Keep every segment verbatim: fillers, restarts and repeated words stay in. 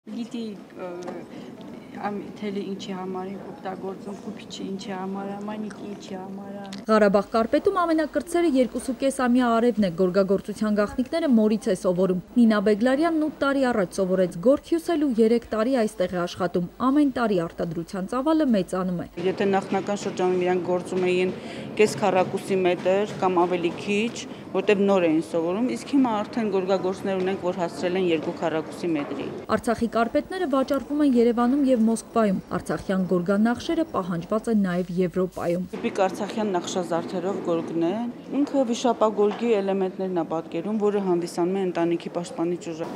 Գիտի թելի ինչի համար ենք օգտագործում, կուպիչը ինչի համար է, մանիկի ինչի համար է։ Ղարաբաղ կարպետում ամենակրտսերը երկուսուկեսամյա Արևն է, գորգագործության գաղտնիքները մորից է սովորում։ Նինա Բեգլարյանն ութ տարի առաջ սովորեց գորգ հյուսել ու երեք տարի այստեղ է աշխատում։ Ամեն տարի արտադրության ծավալը մեծանում է։ Եթե նախնական շրջանում իրանք գործում էին կես քառակուսի մետր կամ ավելի քիչ, որտեղ նոր էին սովորում, իսկ հիմա արդեն գորգագործներ ունենք, որ հասցրել են երկու քառակուսի մետրի։ Արցախի կարպետները վաճառվում են Երևանում եւ Մոսկվայում։ Արցախյան գորգանախշերը պահանջված են նաեւ Եվրոպայում։ Տիպիկ արցախյան նախշազարդերով գորգն է, ինքը վիշապագորգի էլեմենտներն է պատկերում, որը հանդիսանում է ընտանիքի պաշտպանիչ ուժը։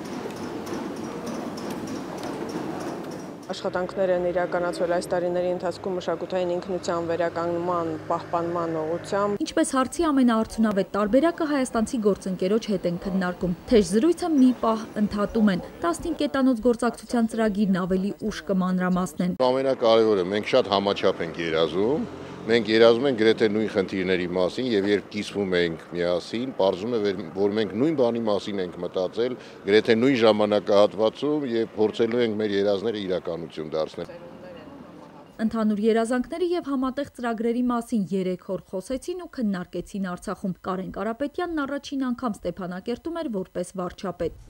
Աշխատանքներ են իրականացվել այս տարիների ընթացքում մշակութային ինքնության վերականգնման, պահպանման ուղղությամբ։ Ինչպես հարցի ամենաարդյունավետ տարբերակը հայաստանցի գործընկերոջ հետ են քննարկում։ Թեժ զրույցը մի պահ ընդհատում են։ տասնհինգ կետանոց գործակցության ծրագիրն ավելի ուշ կմանրամասնեն։ Ամենակարևորը մենք շատ համաչափ ենք երազում։ Մենք երազում ենք գրեթե նույն խնդիրների մասին եւ երբ կիսվում ենք միասին, պարզվում է, որ մենք նույն բանի մասին ենք մտածել, գրեթե նույն ժամանակահատվածում եւ փորձելու ենք մեր երազները իրականություն դարձնել։ Ընդհանուր երազանքների եւ համատեղ ծրագրերի մասին երեք օր խոսեցին ու քննարկեցին Արցախում։ Կարեն Կարապետյանն առաջին անգամ Ստեփանակերտում էր որպես վարչապետ։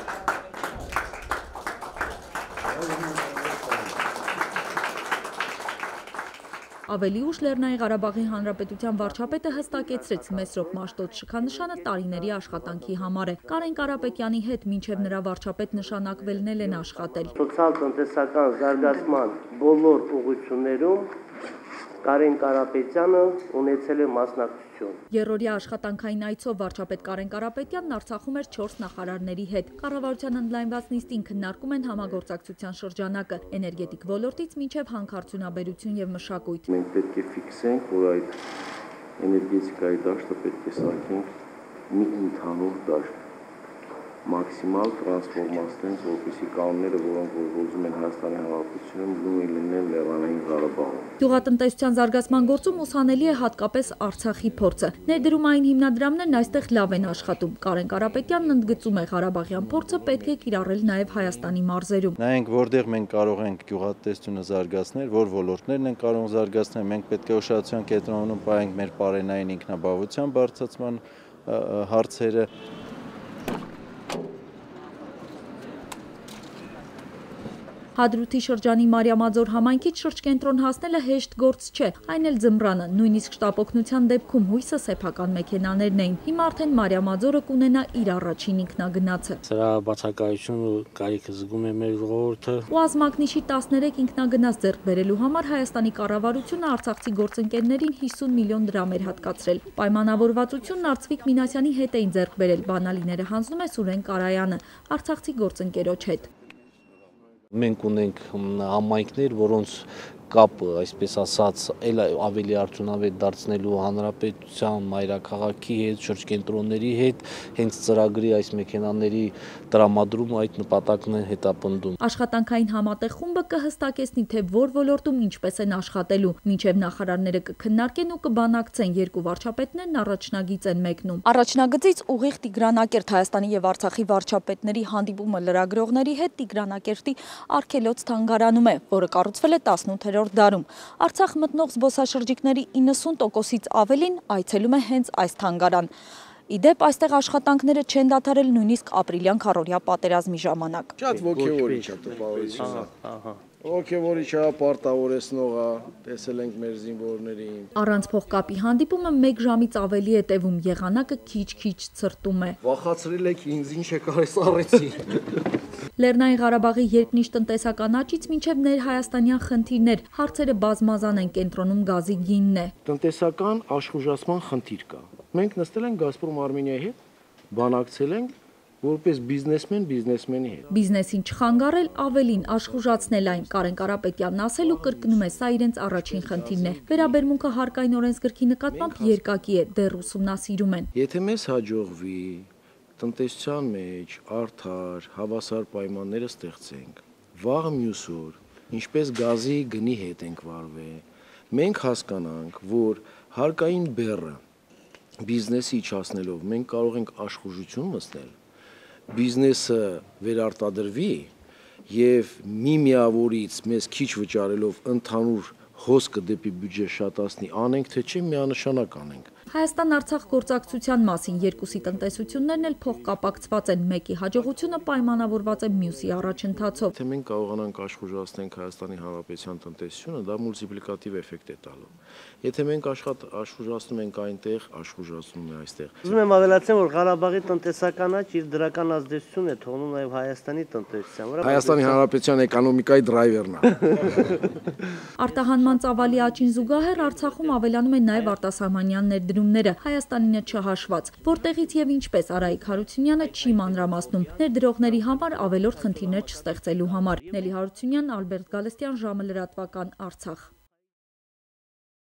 Ավելի ուշ Լեռնային Ղարաբաղի Հանրապետության վարչապետը հստակեցրեց Մեսրոպ Մաշտոց շքանշանը տարիների աշխատանքի համար է։ Կարեն Կարապետյանի հետ մինչև նրա վարչապետ նշանակվելն են աշխատել։ Սոցիալ-տնտեսական զարգացման բոլոր ուղղություններում Կարեն Կարապետյանը ունեցել է մասնակցություն։ Երրորդյա աշխատանքային այցով վարչապետ Կարեն Կարապետյանն Արցախում էր չորս նախարարների հետ։ Կառավարության ընդլայնված նիստին քննարկում են համագործակցության շրջանակը, էներգետիկ ոլորտից մինչև հանքարդյունաբերություն եւ մշակույթ։ Մենք պետք է ֆիքսենք, որ այդ էներգետիկայի դաշտը պետք է սարքենք մի ընդհանուր դաշտ, մաքսիմալ տրանսֆորմացնենք, որպեսզի կանոնները, որոնք որ գործում են Հայաստանի Հանրապետությունում, նույն լինեն Լեռնային Ղարաբաղում։ Գյուղատնտեսության զարգացման գործում ուսանելի է հատկապես Արցախի փորձը։ Ներդրումային հիմնադրամներն այստեղ լավ են աշխատում։ Կարեն Կարապետյանն ընդգծում է, Ղարաբաղյան փորձը պետք է կիրառել նաև Հայաստանի մարզերում։ Նայենք, որտեղ մենք կարող ենք գյուղատնտեսությունը զարգացնել, որ ոլորտներն են կարող զարգացնել, մենք պետք է ուշադրություն կենտրոնանում պահենք մեր պարենային ինքնաբավության բարձրացման հարցերը։ Հադրութի շրջանի Մարիամաձոր համայնքից շրջկենտրոն հասնելը հեշտ գործ չէ, այն էլ ձմռանը, նույնիսկ շտապօգնության դեպքում հույսը սեփական մեքենաներն էին։ Հիմա արդեն Մարիամաձորը կունենա իր առաջին ինքնագնացը։ Սրա բացակայությունը կարիքը զգում է մեր ժողովուրդը։ ՈՒԱԶ մագնիշի տասներեք ինքնագնաց ձեռք բերելու համար Հայաստանի կառավարությունը արցախցի գործընկերներին հիսուն միլիոն դրամ էր հատկացրել։ Պայմանավորվածությունն Արծվիկ Մինասյանի հետ էին ձեռք բերել, բանալիները հանձնում է Սուրեն Կարայանը, արցախցի գործընկերոջ հետ։ Մենք ունենք համայնքներ, որոնց կապը, այսպես ասած, էլ ավելի արդյունավետ դարձնելու հանրապետության մայրաքաղաքի հետ, շրջկենտրոնների հետ, հենց ծրագրի այս մեքենաների տրամադրումը այդ նպատակն է հետապնդում։ Աշխատանքային համատեղ խումբը կհստակեցնի, թե որ ոլորտում ինչպես են աշխատելու, մինչև նախարարները կքննարկեն ու կբանակցեն, երկու վարչապետներն առաջնագիծ են մեկնում։ Առաջնագծից ուղիղ Տիգրանակերտ Հայաստանի եւ Արցախի վարչապետների հանդիպումը լրագրողների հետ Տիգրանակերտի Արգելոց թանգարանում է, որը կառուցվել է տասնութերորդ դարում։ Արցախ մտնող զբոսաշրջիկների իննսուն տոկոսից ավելին այցելում է հենց այս թանգարան։ Իդեպ այստեղ աշխատանքները չեն դադարել նույնիսկ ապրիլյան քառօրյա պատերազմի ժամանակ։ Շատ ոգևորիչ է տպավորությունը։ Ոգևորիչ է, պարտավորեցնող է, տեսել ենք մեր զինվորներին։ Առանց փողկապի հանդիպումը մեկ ժամից ավելի է տևում, եղանակը քիչ-քիչ ցրտում է։ Վախացրել եք ինձ, ինչ եք արել սառեցի։ Լեռնային Ղարաբաղի երկնիշ տնտեսական աճից մինչև ներհայաստանյան խնդիրներ, հարցերը բազմազան են, կենտրոնում գազի գինն է։ Տնտեսական աշխուժացման խնդիր կա։ Մենք նստել ենք Գազպրոմ Արմենիայի հետ, բանակցել ենք որպես բիզնեսմեն բիզնեսմենի հետ։ Բիզնեսին չխանգարել, ավելին աշխուժացնել այն, Կարեն Կարապետյանն ասել ու կրկնում է, սա իրենց առաջին խնդիրն է։ Վերաբերմունքը հարկային օրենսգրքի նկատմամբ երկակի է, դեռ ուսումնասիրում են։ Եթե մեզ հաջողվի տնտեսության մեջ արդար, հավասար պայմանները ստեղծենք, վաղ մյուս օր, ինչպես գազի գնի հետ ենք վարվել, մենք հասկանանք, որ հարկային բեռը բիզնեսի իջացնելով մենք կարող ենք աշխուժություն մտցնել, բիզնեսը վերարտադրվի եւ միմիավորից մեզ քիչ վճարելով ընդհանուր հոսքը դեպի բյուջե շատացնի, անենք թե չէ, միանշանակ անենք։ Հայաստան-Արցախ գործակցության մասին երկուսի տնտեսություններն էլ փոխկապակցված են, մեկի հաջողությունը պայմանավորված է մյուսի առաջընթացով։ Թե մենք կարողանանք աշխուժացնենք Հայաստանի Հանրապետության տնտեսությունը, դա մուլտիպլիկատիվ էֆեկտ է տալու։ Եթե մենք աշխատ աշխուժացնում ենք այնտեղ, աշխուժացնում է այստեղ։ Ուզում եմ ավելացնել, որ Ղարաբաղի տնտեսական աճ իր դրական ազդեցություն է թողնում նաև Հայաստանի տնտեսության վրա։ Հայաստանի Հանրապետության էկոնոմիկայի դրայվերն է։ Արտահանման ծավալի աճին զուգահեռ Արցախում ավելանում են նաև արտասահմանյան ներդրումները, Հայաստանինը չհաշված, որտեղից եւ ինչպես Արայիկ Հարությունյանը չի մանրամասնում, ներդրողների համար ավելորդ խնդիրներ չստեղծելու համար։ Նելի Հարությունյան, Ալբերտ Գալստյան, ժամը լրատվական, Արցախ։